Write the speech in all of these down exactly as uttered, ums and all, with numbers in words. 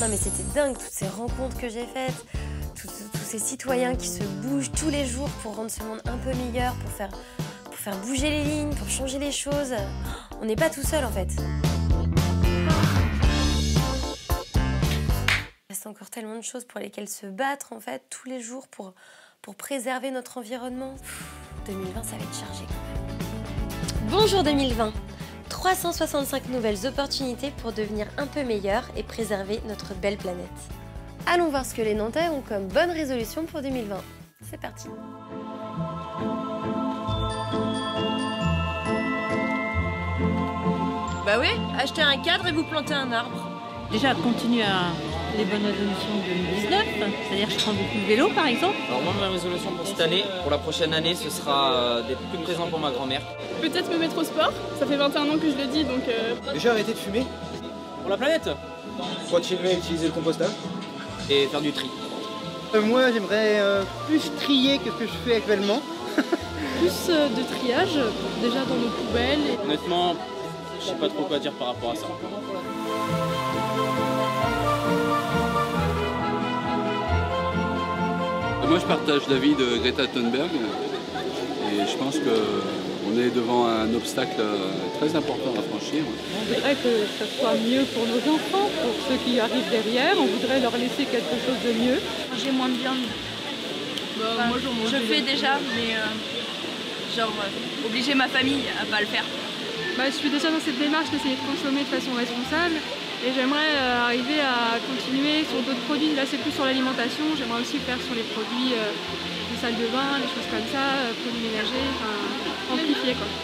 Non mais c'était dingue, toutes ces rencontres que j'ai faites, tous, tous ces citoyens qui se bougent tous les jours pour rendre ce monde un peu meilleur, pour faire, pour faire bouger les lignes, pour changer les choses. On n'est pas tout seul en fait. Il reste encore tellement de choses pour lesquelles se battre en fait, tous les jours pour, pour préserver notre environnement. deux mille vingt, ça va être chargé quand même. Bonjour deux mille vingt, trois cent soixante-cinq nouvelles opportunités pour devenir un peu meilleur et préserver notre belle planète. Allons voir ce que les Nantais ont comme bonne résolution pour deux mille vingt. C'est parti. Bah oui, achetez un cadre et vous plantez un arbre. Déjà, continuer à les bonnes résolutions de deux mille dix-neuf, c'est-à-dire je prends beaucoup de vélo par exemple. Alors moi, ma résolution pour cette année, pour la prochaine année, ce sera d'être plus présent pour ma grand-mère. Peut-être me mettre au sport, ça fait vingt et un ans que je le dis donc... Euh... Déjà arrêter de fumer. Pour la planète. Continuer à utiliser le compostage. Et faire du tri. Euh, moi j'aimerais euh, plus trier que ce que je fais actuellement. Plus euh, de triage, déjà dans nos poubelles. Et... Honnêtement, je sais pas trop quoi dire par rapport à ça. Moi je partage l'avis de Greta Thunberg et je pense qu'on est devant un obstacle très important à franchir. On voudrait que ça soit mieux pour nos enfants, pour ceux qui arrivent derrière, on voudrait leur laisser quelque chose de mieux. Manger moins de viande. Bah, enfin, moi, je fais déjà, mais euh, genre euh, obliger ma famille à pas le faire. Bah, je suis déjà dans cette démarche d'essayer de consommer de façon responsable. Et j'aimerais euh, arriver à continuer sur d'autres produits. Là, c'est plus sur l'alimentation. J'aimerais aussi faire sur les produits, euh, les salles de bain, les choses comme ça, euh, produits ménagers, enfin, amplifier quoi.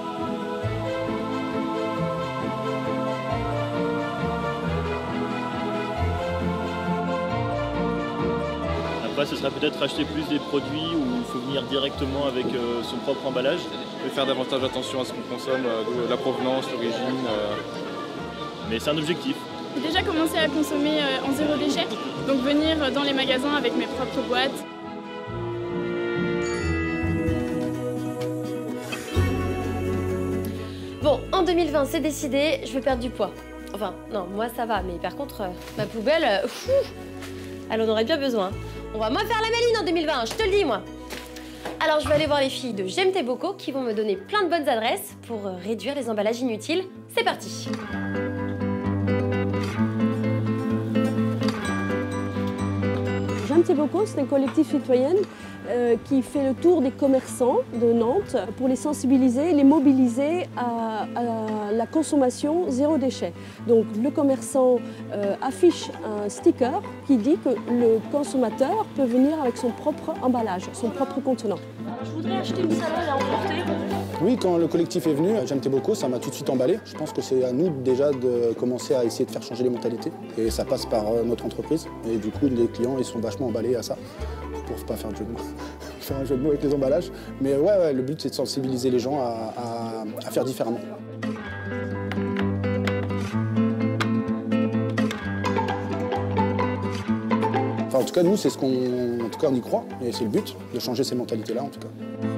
Après, ce sera peut-être acheter plus des produits où il faut venir directement avec euh, son propre emballage. Et faire davantage attention à ce qu'on consomme, euh, de la provenance, l'origine. Euh... Mais c'est un objectif. J'ai déjà commencé à consommer en zéro déchet, donc venir dans les magasins avec mes propres boîtes. Bon, en deux mille vingt, c'est décidé, je vais perdre du poids. Enfin, non, moi ça va, mais par contre, euh, ma poubelle, euh, fou, elle en aurait bien besoin. On va moins faire la maline en deux mille vingt, je te le dis moi. Alors je vais aller voir les filles de J'aime tes bocaux qui vont me donner plein de bonnes adresses pour euh, réduire les emballages inutiles. C'est parti. J'aime tes bocaux, c'est un collectif citoyen euh, qui fait le tour des commerçants de Nantes pour les sensibiliser, les mobiliser à, à la consommation zéro déchet. Donc le commerçant euh, affiche un sticker qui dit que le consommateur peut venir avec son propre emballage, son propre contenant. Je voudrais acheter une salade à emporter. Oui, quand le collectif est venu, J'aime tes bocaux, ça m'a tout de suite emballé. Je pense que c'est à nous déjà de commencer à essayer de faire changer les mentalités. Et ça passe par notre entreprise. Et du coup, les clients, ils sont vachement emballés à ça. Pour pas faire un jeu de mots, faire un jeu de mots avec les emballages. Mais ouais, ouais le but, c'est de sensibiliser les gens à, à, à faire différemment. Enfin, en tout cas, nous, c'est ce qu'on... En tout cas, on y croit. Et c'est le but, de changer ces mentalités-là, en tout cas.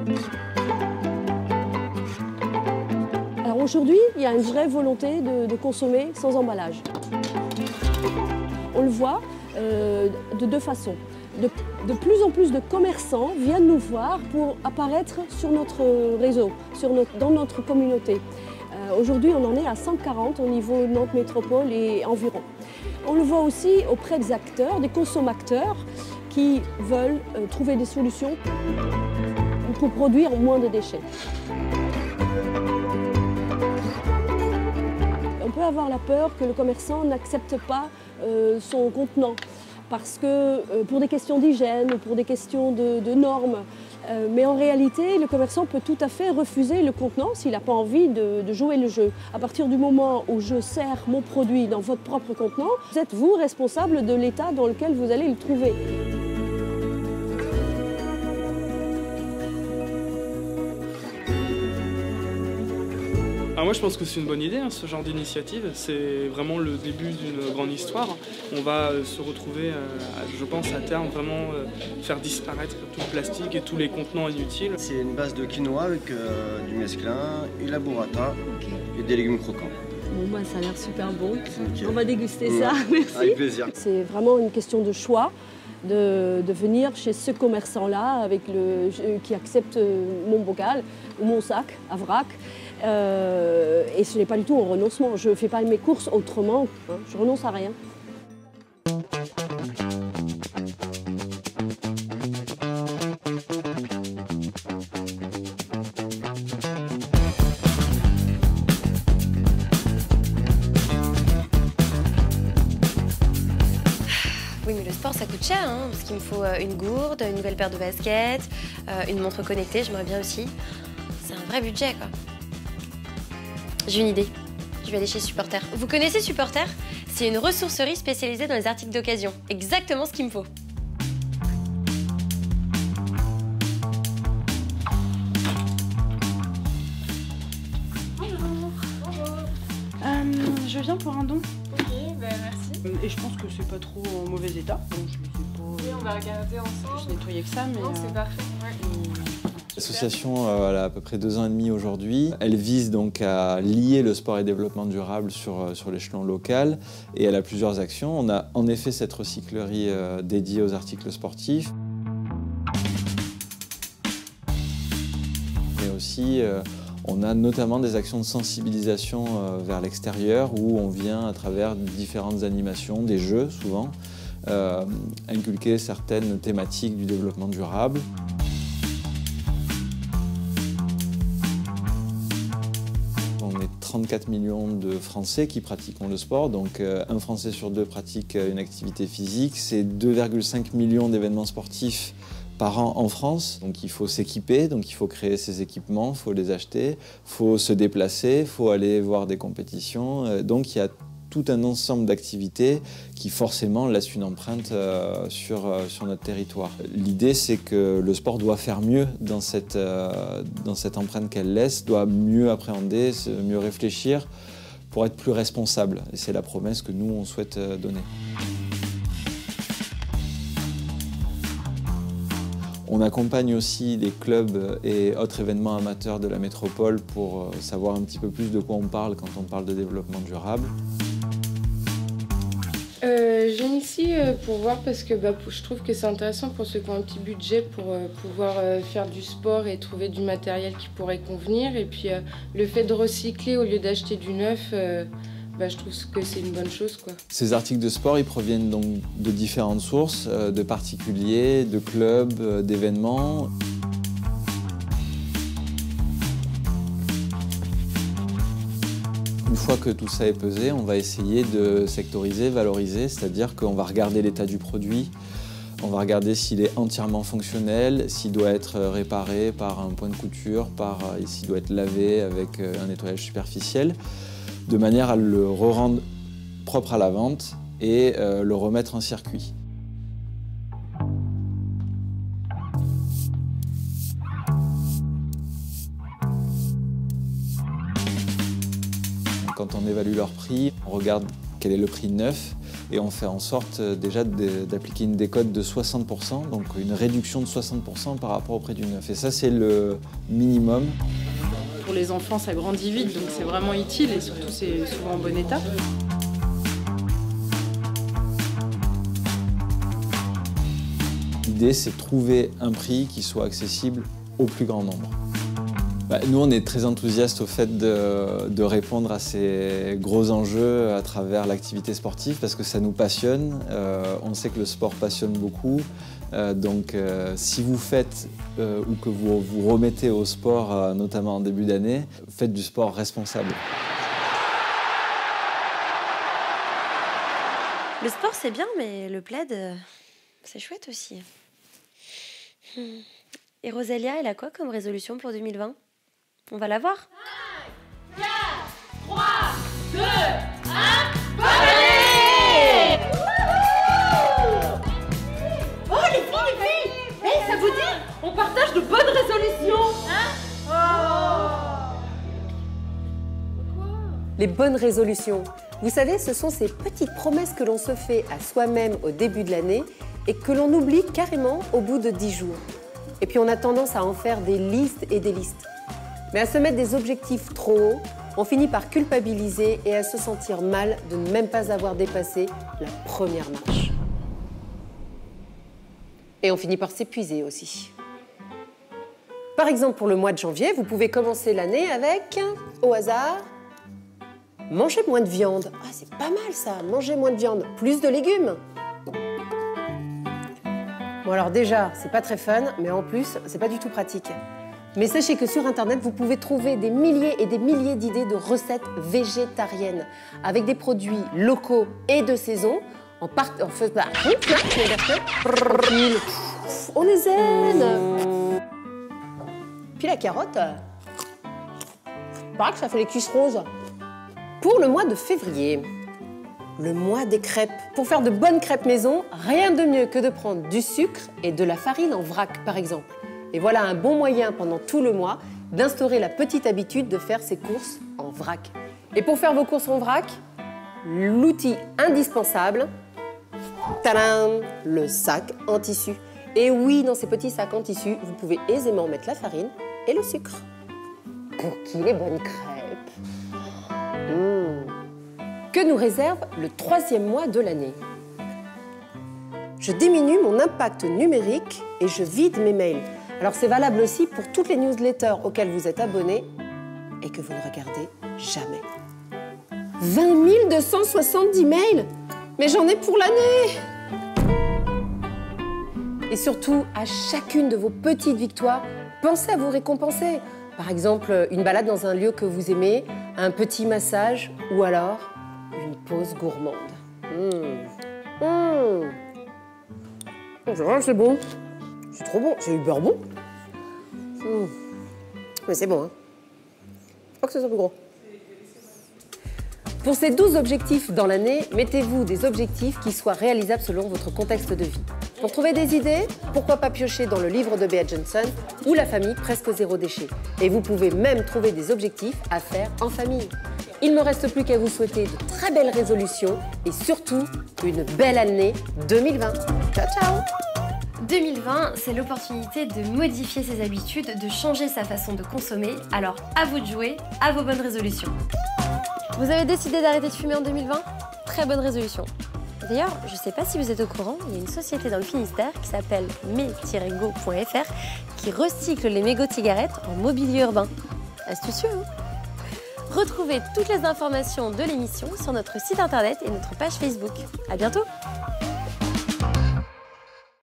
Aujourd'hui, il y a une vraie volonté de, de consommer sans emballage. On le voit euh, de deux façons. De, de plus en plus de commerçants viennent nous voir pour apparaître sur notre réseau, sur notre, dans notre communauté. Euh, Aujourd'hui, on en est à cent quarante au niveau Nantes Métropole et environ. On le voit aussi auprès des acteurs, des consommateurs qui veulent euh, trouver des solutions pour produire moins de déchets. On peut avoir la peur que le commerçant n'accepte pas euh, son contenant parce que euh, pour des questions d'hygiène ou pour des questions de, de normes. Euh, mais en réalité, le commerçant peut tout à fait refuser le contenant s'il n'a pas envie de, de jouer le jeu. À partir du moment où je sers mon produit dans votre propre contenant, vous êtes vous responsable de l'état dans lequel vous allez le trouver. Alors moi je pense que c'est une bonne idée, hein, ce genre d'initiative. C'est vraiment le début d'une grande histoire. On va euh, se retrouver, euh, je pense à terme, vraiment euh, faire disparaître tout le plastique et tous les contenants inutiles. C'est une base de quinoa avec euh, du mesclun et la burrata okay. et des légumes croquants. bah, ça a l'air super bon. Okay. On va déguster ouais. ça, merci. Avec plaisir. C'est vraiment une question de choix, de, de venir chez ce commerçant-là avec le, qui accepte mon bocal ou mon sac à vrac. Euh, et ce n'est pas du tout un renoncement. Je ne fais pas mes courses autrement. Hein. Je renonce à rien. Oui, mais le sport, ça coûte cher, hein, parce qu'il me faut une gourde, une nouvelle paire de baskets, euh, une montre connectée, j'aimerais bien aussi. C'est un vrai budget, quoi. J'ai une idée. Je vais aller chez Supporter. Vous connaissez Supporter? C'est une ressourcerie spécialisée dans les articles d'occasion. Exactement ce qu'il me faut. Bonjour. Bonjour. Euh, je viens pour un don. Ok, bah merci. Et je pense que c'est pas trop en mauvais état. Bon, je les ai pas... Oui, on va regarder ensemble. Juste nettoyer que ça, mais... Non, c'est euh... parfait. Ouais. L'association euh, elle a à peu près deux ans et demi aujourd'hui. Elle vise donc à lier le sport et développement durable sur, sur l'échelon local et elle a plusieurs actions. On a en effet cette recyclerie euh, dédiée aux articles sportifs. Mais aussi, euh, on a notamment des actions de sensibilisation euh, vers l'extérieur où on vient à travers différentes animations, des jeux souvent, euh, inculquer certaines thématiques du développement durable. trente-quatre millions de Français qui pratiquent le sport, donc euh, un Français sur deux pratique une activité physique. C'est deux virgule cinq millions d'événements sportifs par an en France. Donc il faut s'équiper, donc il faut créer ces équipements, il faut les acheter, il faut se déplacer, il faut aller voir des compétitions. Euh, donc il y a tout un ensemble d'activités qui forcément laissent une empreinte euh, sur, euh, sur notre territoire. L'idée, c'est que le sport doit faire mieux dans cette, euh, dans cette empreinte qu'elle laisse, doit mieux appréhender, mieux réfléchir pour être plus responsable. Et c'est la promesse que nous, on souhaite euh, donner. On accompagne aussi les clubs et autres événements amateurs de la métropole pour euh, savoir un petit peu plus de quoi on parle quand on parle de développement durable. Euh, je viens ici euh, pour voir parce que bah, je trouve que c'est intéressant pour ceux qui ont un petit budget pour euh, pouvoir euh, faire du sport et trouver du matériel qui pourrait convenir. Et puis euh, le fait de recycler au lieu d'acheter du neuf, euh, bah, je trouve que c'est une bonne chose, quoi. Ces articles de sport, ils proviennent donc de différentes sources, euh, de particuliers, de clubs, euh, d'événements. Une fois que tout ça est pesé, on va essayer de sectoriser, valoriser, c'est-à-dire qu'on va regarder l'état du produit, on va regarder s'il est entièrement fonctionnel, s'il doit être réparé par un point de couture, par, s'il doit être lavé avec un nettoyage superficiel, de manière à le re-rendre propre à la vente et euh, le remettre en circuit. Quand on évalue leur prix, on regarde quel est le prix neuf et on fait en sorte déjà d'appliquer une décote de soixante pour cent, donc une réduction de soixante pour cent par rapport au prix du neuf. Et ça, c'est le minimum. Pour les enfants, ça grandit vite, donc c'est vraiment utile et surtout c'est souvent en bon état. L'idée, c'est de trouver un prix qui soit accessible au plus grand nombre. Bah, nous, on est très enthousiastes au fait de, de répondre à ces gros enjeux à travers l'activité sportive parce que ça nous passionne. Euh, on sait que le sport passionne beaucoup. Euh, donc, euh, si vous faites euh, ou que vous vous remettez au sport, euh, notamment en début d'année, faites du sport responsable. Le sport, c'est bien, mais le plaid, euh, c'est chouette aussi. Hmm. Et Rosalia, elle a quoi comme résolution pour deux mille vingt? On va la voir. cinq, quatre, trois, deux, un, bonne année! Oh les filles, les filles! Hey, ça vous dit? On partage de bonnes résolutions, hein? Oh! Les bonnes résolutions. Vous savez, ce sont ces petites promesses que l'on se fait à soi-même au début de l'année et que l'on oublie carrément au bout de dix jours. Et puis on a tendance à en faire des listes et des listes. Mais à se mettre des objectifs trop hauts, on finit par culpabiliser et à se sentir mal de ne même pas avoir dépassé la première marche. Et on finit par s'épuiser aussi. Par exemple, pour le mois de janvier, vous pouvez commencer l'année avec, au hasard, manger moins de viande. Ah, c'est pas mal ça, manger moins de viande, plus de légumes. Bon alors déjà, c'est pas très fun, mais en plus, c'est pas du tout pratique. Mais sachez que sur Internet, vous pouvez trouver des milliers et des milliers d'idées de recettes végétariennes avec des produits locaux et de saison. En part... En fait... On est zen. Puis la carotte, paraît que ça fait les cuisses roses. Pour le mois de février, le mois des crêpes. Pour faire de bonnes crêpes maison, rien de mieux que de prendre du sucre et de la farine en vrac, par exemple. Et voilà un bon moyen pendant tout le mois d'instaurer la petite habitude de faire ses courses en vrac. Et pour faire vos courses en vrac, l'outil indispensable, tadam, le sac en tissu. Et oui, dans ces petits sacs en tissu, vous pouvez aisément mettre la farine et le sucre. Pour qui les bonnes crêpes. Mmh. Que nous réserve le troisième mois de l'année? Je diminue mon impact numérique et je vide mes mails. Alors c'est valable aussi pour toutes les newsletters auxquelles vous êtes abonnés et que vous ne regardez jamais. vingt mille deux cent soixante-dix mails? Mais j'en ai pour l'année! Et surtout, à chacune de vos petites victoires, pensez à vous récompenser. Par exemple, une balade dans un lieu que vous aimez, un petit massage ou alors une pause gourmande. Mmh. Mmh. C'est bon. C'est trop bon. C'est du beurre bon. Mmh. Mais c'est bon, hein. Faut que ce soit plus gros. Pour ces douze objectifs dans l'année, mettez-vous des objectifs qui soient réalisables selon votre contexte de vie. Pour trouver des idées, pourquoi pas piocher dans le livre de Bea Johnson ou La famille presque zéro déchet. Et vous pouvez même trouver des objectifs à faire en famille. Il ne me reste plus qu'à vous souhaiter de très belles résolutions et surtout une belle année deux mille vingt. Ciao, ciao! deux mille vingt, c'est l'opportunité de modifier ses habitudes, de changer sa façon de consommer. Alors à vous de jouer, à vos bonnes résolutions. Vous avez décidé d'arrêter de fumer en deux mille vingt? Très bonne résolution. D'ailleurs, je ne sais pas si vous êtes au courant, il y a une société dans le Finistère qui s'appelle me tiret go point f r qui recycle les mégots de cigarettes en mobilier urbain. Astucieux, hein? Retrouvez toutes les informations de l'émission sur notre site internet et notre page Facebook. À bientôt!